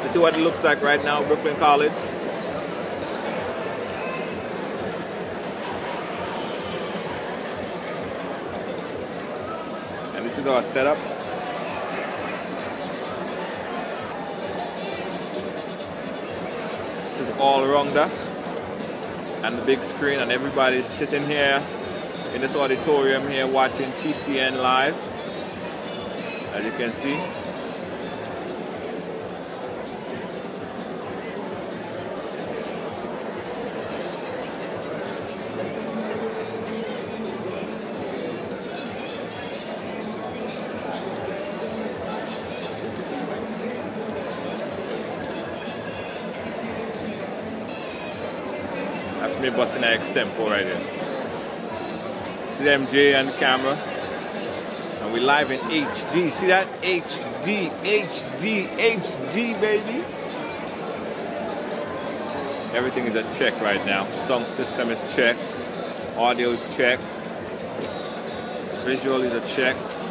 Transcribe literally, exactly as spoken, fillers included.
This is what it looks like right now, Brooklyn College. And this is our setup. This is all-rounder. And the big screen, and everybody's sitting here in this auditorium here watching T C N live, as you can see. That's me busting an extempo right here. See M J and the camera. And we live in H D. See that? H D, H D, H D, baby. Everything is a check right now. Sound system is checked. Audio is checked. Visual is a check.